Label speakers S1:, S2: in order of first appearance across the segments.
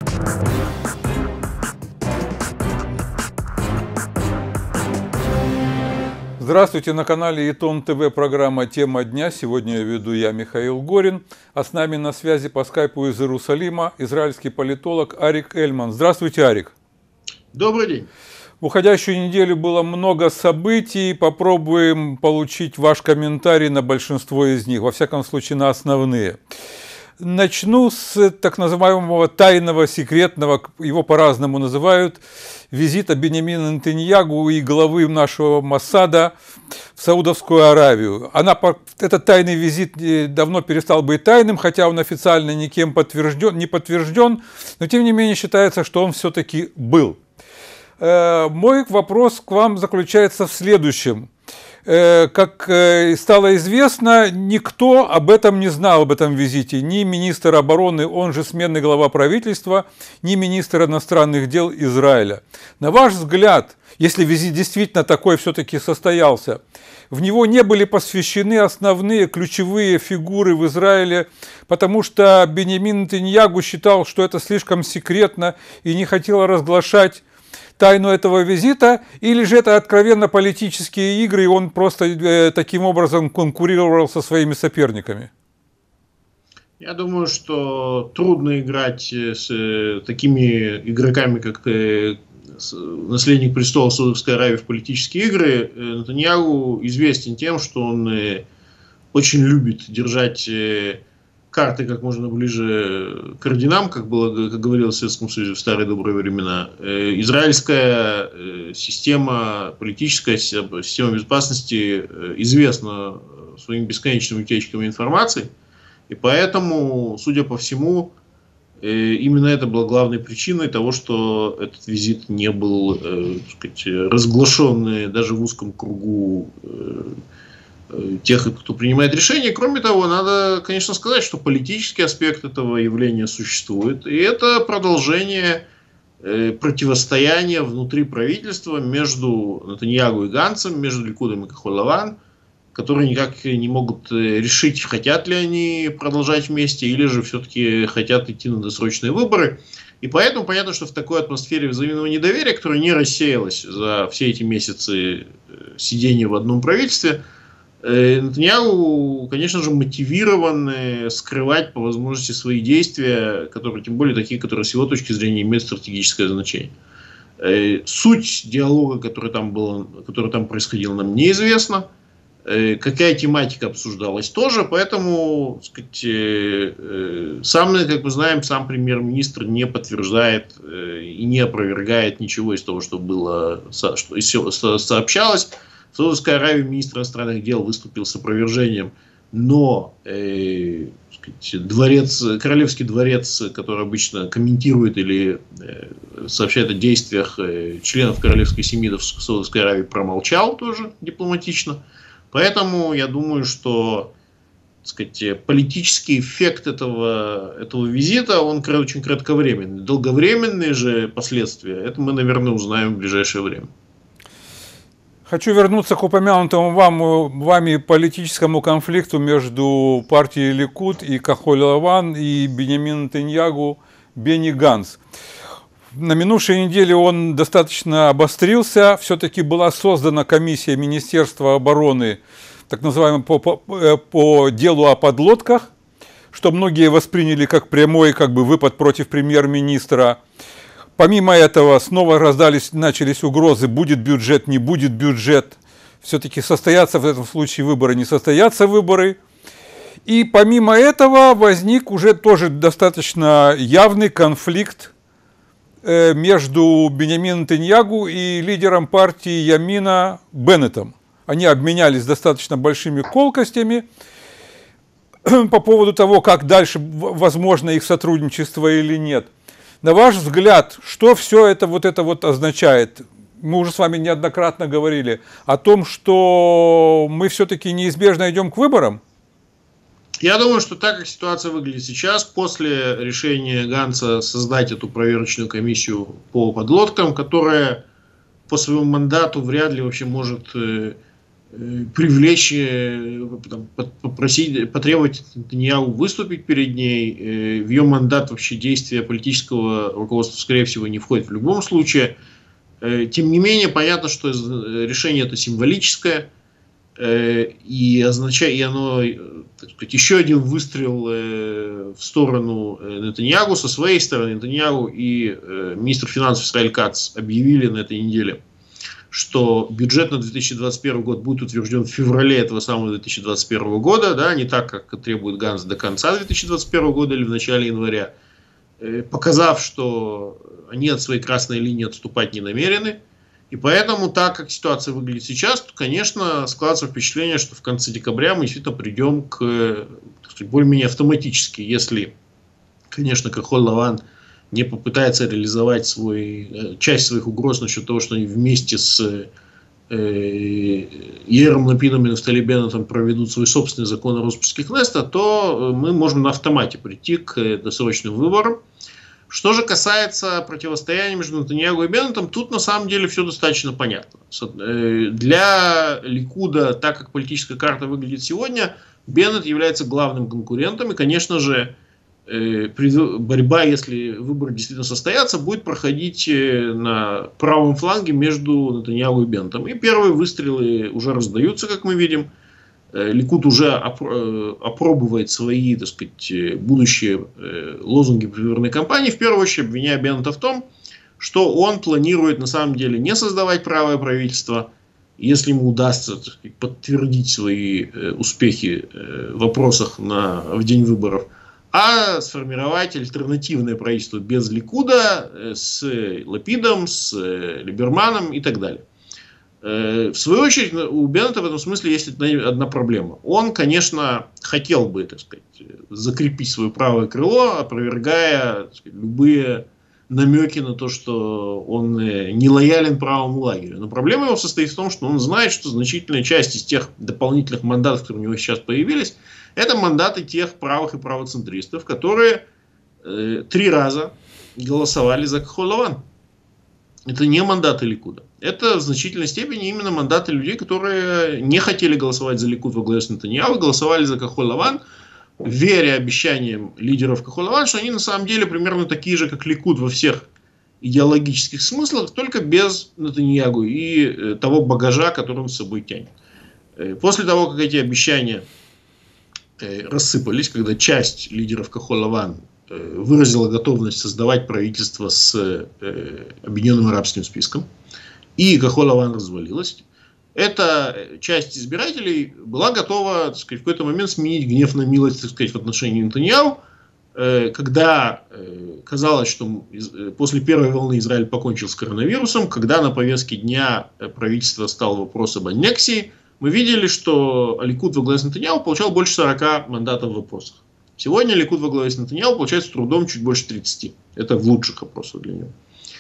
S1: Здравствуйте, на канале Итон ТВ программа «Тема дня». Сегодня веду я, Михаил Горин, а с нами на связи по скайпу из Иерусалима израильский политолог Арик Эльман. Здравствуйте, Арик.
S2: Добрый день.
S1: В уходящую неделю было много событий, попробуем получить ваш комментарий на большинство из них, во всяком случае на основные. Начну с так называемого тайного, секретного, его по-разному называют, визита Биньямина Нетаньяху и главы нашего Моссада в Саудовскую Аравию. Этот тайный визит давно перестал быть тайным, хотя он официально никем не подтвержден, но тем не менее считается, что он все-таки был. Мой вопрос к вам заключается в следующем. Как стало известно, никто об этом не знал, об этом визите. Ни министр обороны, он же сменный глава правительства, ни министр иностранных дел Израиля. На ваш взгляд, если визит действительно такой все-таки состоялся, в него не были посвящены основные ключевые фигуры в Израиле, потому что Биньямин Нетаньяху считал, что это слишком секретно и не хотел разглашать тайну этого визита, или же это откровенно политические игры, и он просто таким образом конкурировал со своими соперниками?
S2: Я думаю, что трудно играть с такими игроками, как наследник престола Саудовской Аравии, в политические игры. Нетаньяху известен тем, что он очень любит держать карты как можно ближе к орденам, как говорилось в Советском Союзе в старые добрые времена. Израильская система, политическая система безопасности известна своими бесконечными утечками информации, и поэтому, судя по всему, именно это была главной причиной того, что этот визит не был, так сказать, разглашен даже в узком кругу тех, кто принимает решения. Кроме того, надо, конечно, сказать, что политический аспект этого явления существует. И это продолжение противостояния внутри правительства между Нетаньяху и Ганцем, между Ликудом и Кахоль-Лаван, которые никак не могут решить, хотят ли они продолжать вместе, или же все-таки хотят идти на досрочные выборы. И поэтому понятно, что в такой атмосфере взаимного недоверия, которая не рассеялась за все эти месяцы сидения в одном правительстве, Нетаньяху, конечно же, мотивирован скрывать по возможности свои действия, которые, тем более такие, которые с его точки зрения имеют стратегическое значение. Суть диалога, который там происходил, нам неизвестна. Какая тематика обсуждалась тоже, поэтому, так сказать, как мы знаем, сам премьер-министр не подтверждает и не опровергает ничего из того, что было, что сообщалось. В Саудовской Аравии министр иностранных дел выступил с опровержением, но королевский дворец, который обычно комментирует или сообщает о действиях членов королевской семьи в Саудовской Аравии, промолчал тоже дипломатично. Поэтому я думаю, что, так сказать, политический эффект этого визита, он очень кратковременный. Долговременные же последствия, это мы, наверное, узнаем в ближайшее время.
S1: Хочу вернуться к упомянутому вами политическому конфликту между партией Ликуд и Кахоль-Лаван и Биньямин Нетаньяху, Бенни Ганц. На минувшей неделе он достаточно обострился. Все-таки была создана комиссия Министерства обороны, так называемая, по делу о подлодках, что многие восприняли как прямой выпад против премьер-министра. Помимо этого, снова начались угрозы, будет бюджет, не будет бюджет. Все-таки состоятся в этом случае выборы, не состоятся выборы. И помимо этого возник уже тоже достаточно явный конфликт между Биньямином Нетаньяху и лидером партии Ямина Беннетом. Они обменялись достаточно большими колкостями по поводу того, как дальше возможно их сотрудничество или нет. На ваш взгляд, что все это означает? Мы уже с вами неоднократно говорили о том, что мы все-таки неизбежно идем к выборам.
S2: Я думаю, что так, как ситуация выглядит сейчас, после решения Ганца создать эту проверочную комиссию по подлодкам, которая по своему мандату вряд ли вообще может привлечь, попросить, потребовать Нетаньяху выступить перед ней. В ее мандат вообще действия политического руководства, скорее всего, не входит в любом случае. Тем не менее, понятно, что решение это символическое, и оно, так сказать, еще один выстрел в сторону Нетаньяху. Со своей стороны Нетаньяху и министр финансов Исраэль Кац объявили на этой неделе, что бюджет на 2021 год будет утвержден в феврале этого самого 2021 года, да, не так, как требует Ганц, до конца 2021 года или в начале января, показав, что они от своей красной линии отступать не намерены. И поэтому, так как ситуация выглядит сейчас, то, конечно, складывается впечатление, что в конце декабря мы действительно придем к, так сказать, более-менее автоматически, если, конечно, Кахоль-Лаван не попытается реализовать часть своих угроз насчет того, что они вместе с Яиром Лапидом и Нафтали Беннетом проведут свой собственный закон о распуске Кнессета, то мы можем на автомате прийти к досрочным выборам. Что же касается противостояния между Нетаньяху и Беннетом, тут на самом деле все достаточно понятно. Для Ликуда, так как политическая карта выглядит сегодня, Беннет является главным конкурентом, и, конечно же, борьба, если выборы действительно состоятся, будет проходить на правом фланге между Нетаньяху и Беннетом. И первые выстрелы уже раздаются, как мы видим. Ликуд уже опробует свои, так сказать, будущие лозунги предвыборной кампании, в первую очередь обвиняя Беннета в том, что он планирует на самом деле не создавать правое правительство, если ему удастся, так сказать, подтвердить свои успехи в вопросах в день выборов, а сформировать альтернативное правительство без Ликуда, с Лапидом, с Либерманом и так далее. В свою очередь, у Беннета в этом смысле есть одна проблема. Он, конечно, хотел бы, так сказать, закрепить свое правое крыло, опровергая, так сказать, любые намеки на то, что он не лоялен правому лагерю. Но проблема его состоит в том, что он знает, что значительная часть из тех дополнительных мандатов, которые у него сейчас появились, это мандаты тех правых и правоцентристов, которые 3 раза голосовали за Кахоль-Лаван. Это не мандаты Ликуда. Это в значительной степени именно мандаты людей, которые не хотели голосовать за Ликуд во главе с Нетаньяху, голосовали за Кахоль-Лаван, веря обещаниям лидеров Кахоль-Лаван, что они на самом деле примерно такие же, как Ликуд во всех идеологических смыслах, только без Нетаньяху и того багажа, который он с собой тянет. После того, как эти обещания рассыпались, когда часть лидеров Кахоль-Лаван выразила готовность создавать правительство с Объединенным арабским списком, и Кахоль-Лаван развалилась, эта часть избирателей была готова, так сказать, в какой-то момент сменить гнев на милость, так сказать, в отношении Нетаньяху, когда казалось, что после первой волны Израиль покончил с коронавирусом, когда на повестке дня правительства стал вопрос об аннексии, мы видели, что Ликуд во главе с Нетаньяху получал больше 40 мандатов в вопросах. Сегодня Ликуд во главе с Нетаньяху получает с трудом чуть больше 30. Это в лучших опросах для него.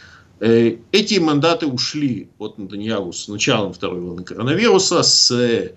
S2: Эти мандаты ушли от Нетаньяху с началом второй волны коронавируса, с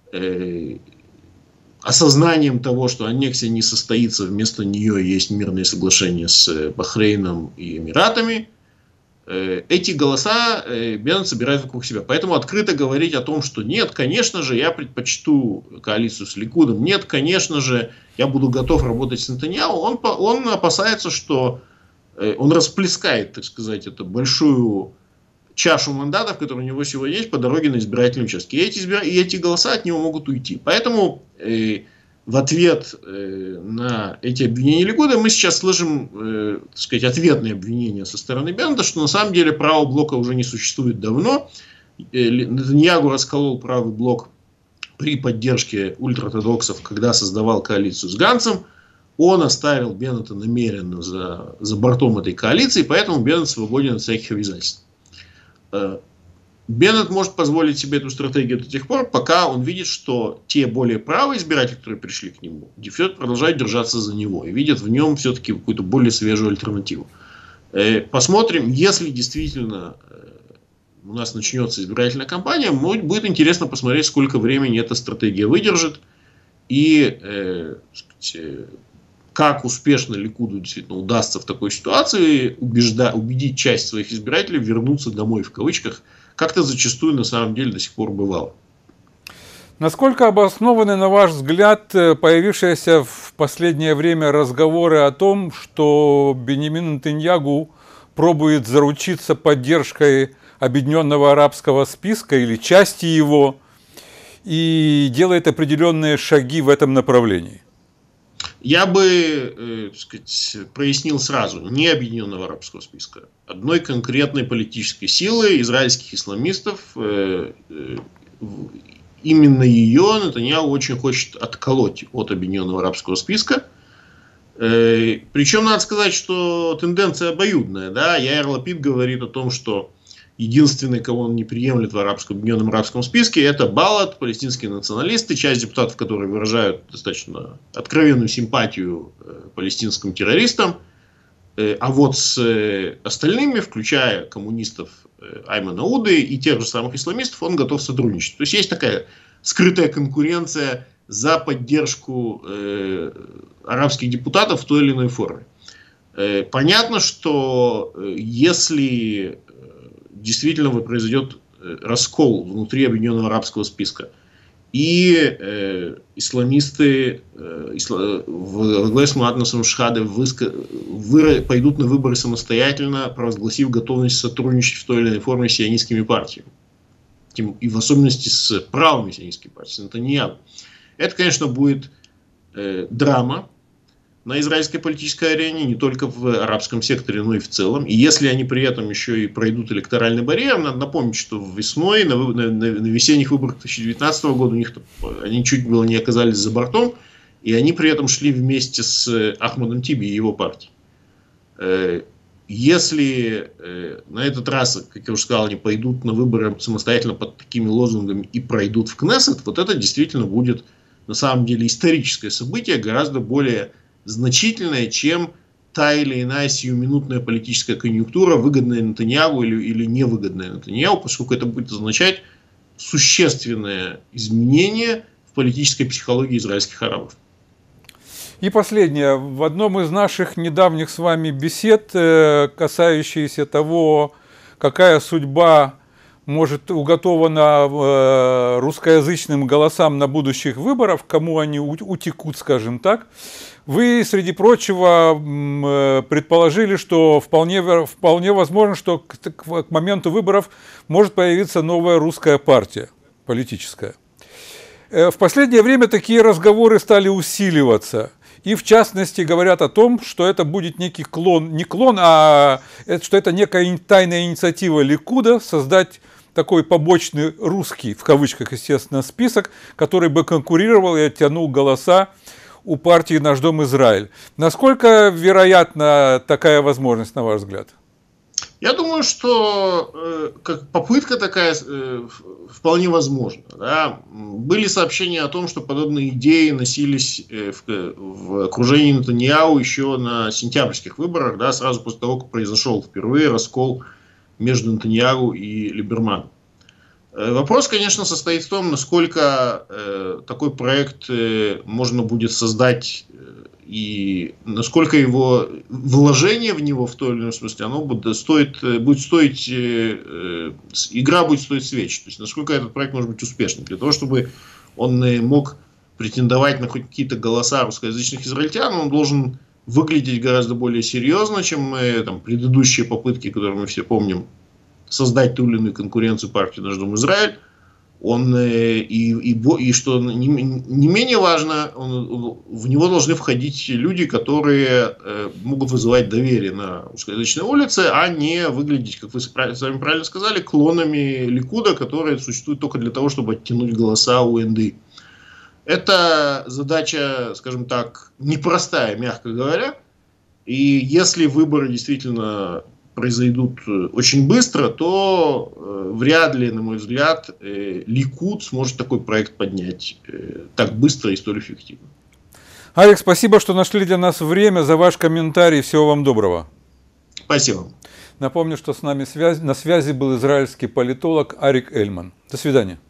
S2: осознанием того, что аннексия не состоится, вместо нее есть мирные соглашения с Бахрейном и Эмиратами. Эти голоса Беннет собирает вокруг себя. Поэтому открыто говорить о том, что нет, конечно же, я предпочту коалицию с Ликудом, нет, конечно же, я буду готов работать с Нетаньяху, он опасается, что он расплескает, так сказать, эту большую чашу мандатов, которые у него сегодня есть, по дороге на избирательные участки. И эти голоса от него могут уйти. Поэтому в ответ на эти обвинения Ликуда мы сейчас слышим, так сказать, ответные обвинения со стороны Беннета, что на самом деле правого блока уже не существует давно. Нетаньяху расколол правый блок при поддержке ультраортодоксов, когда создавал коалицию с Ганцем. Он оставил Беннета намеренно за бортом этой коалиции, поэтому Беннет свободен от всяких обязательств. Беннет может позволить себе эту стратегию до тех пор, пока он видит, что те более правые избиратели, которые пришли к нему, продолжают держаться за него и видят в нем все-таки какую-то более свежую альтернативу. Посмотрим, если действительно у нас начнется избирательная кампания, будет интересно посмотреть, сколько времени эта стратегия выдержит и как успешно Ликуду действительно удастся в такой ситуации убедить часть своих избирателей вернуться домой, в кавычках, как-то зачастую на самом деле до сих пор бывало.
S1: Насколько обоснованы, на ваш взгляд, появившиеся в последнее время разговоры о том, что Биньямин Нетаньяху пробует заручиться поддержкой Объединенного арабского списка или части его и делает определенные шаги в этом направлении?
S2: Я бы, прояснил сразу, не Объединенного арабского списка, одной конкретной политической силы израильских исламистов. Именно ее Нетаньяху очень хочет отколоть от Объединенного арабского списка. Причем надо сказать, что тенденция обоюдная. Да? Яир Лапид говорит о том, что единственный, кого он не приемлет в Объединенном арабском списке, это Балат, палестинские националисты, часть депутатов, которые выражают достаточно откровенную симпатию палестинским террористам. А вот с остальными, включая коммунистов Аймана Уды и тех же самых исламистов, он готов сотрудничать. То есть есть такая скрытая конкуренция за поддержку арабских депутатов в той или иной форме. Понятно, что если действительно произойдет раскол внутри Объединенного арабского списка, и исламисты во главе с Муатнасом Шхаде пойдут на выборы самостоятельно, провозгласив готовность сотрудничать в той или иной форме с сионистскими партиями. И в особенности с правыми сионистскими партиями, с Нетаньяху. Это, конечно, будет драма на израильской политической арене, не только в арабском секторе, но и в целом. И если они при этом еще и пройдут электоральный барьер, надо напомнить, что весной, на весенних выборах 2019 года у них они чуть было не оказались за бортом, и они при этом шли вместе с Ахмадом Тиби и его партией. Если на этот раз, как я уже сказал, они пойдут на выборы самостоятельно под такими лозунгами и пройдут в Кнессет, вот это действительно будет на самом деле историческое событие, гораздо более значительное, чем та или иная сиюминутная политическая конъюнктура, выгодная Нетаньяху или невыгодная Нетаньяху, поскольку это будет означать существенное изменение в политической психологии израильских арабов.
S1: И последнее. В одном из наших недавних с вами бесед, касающейся того, какая судьба может уготована русскоязычным голосам на будущих выборах, кому они утекут, скажем так, вы, среди прочего, предположили, что вполне возможно, что к моменту выборов может появиться новая русская партия политическая. В последнее время такие разговоры стали усиливаться. И, в частности, говорят о том, что это будет некий клон, не клон, а что это некая тайная инициатива Ликуда создать такой побочный русский, в кавычках, естественно, список, который бы конкурировал и оттянул голоса у партии «Наш дом Израиль». Насколько вероятна такая возможность, на ваш взгляд?
S2: Я думаю, что как попытка такая вполне возможна. Да? Были сообщения о том, что подобные идеи носились в окружении Нетаньяху еще на сентябрьских выборах, да, сразу после того, как произошел впервые раскол между Нетаньяху и Либерманом. Вопрос, конечно, состоит в том, насколько такой проект можно будет создать и насколько его вложение в него в той или иной смысле, оно будет стоить, игра будет стоить свеч. То есть, насколько этот проект может быть успешным. Для того, чтобы он мог претендовать на хоть какие-то голоса русскоязычных израильтян, он должен выглядеть гораздо более серьезно, чем там, предыдущие попытки, которые мы все помним, создать ту или иную конкуренцию партии «Наш дом Израиль». Он, и что не менее важно, в него должны входить люди, которые могут вызывать доверие на русскоязычной улице, а не выглядеть, как вы сами правильно сказали, клонами Ликуда, которые существуют только для того, чтобы оттянуть голоса у НДИ. Это задача, скажем так, непростая, мягко говоря. И если выборы действительно произойдут очень быстро, то вряд ли, на мой взгляд, Ликуд сможет такой проект поднять так быстро и столь эффективно.
S1: Алекс, спасибо, что нашли для нас время, за ваш комментарий. Всего вам доброго.
S2: Спасибо.
S1: Напомню, что с нами на связи был израильский политолог Арик Эльман. До свидания.